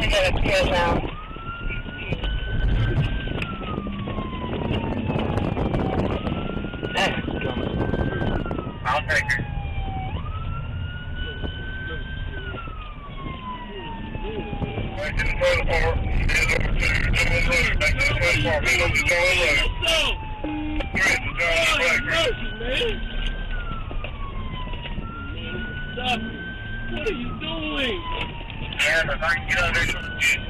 get a tail down. I'll take her. Back to the trailer park. Head over to John Road. Back to the trailer park. Head over to John Road. Chris, the John Road. Man. Stop it. What are you doing? Yeah, if I can get out there,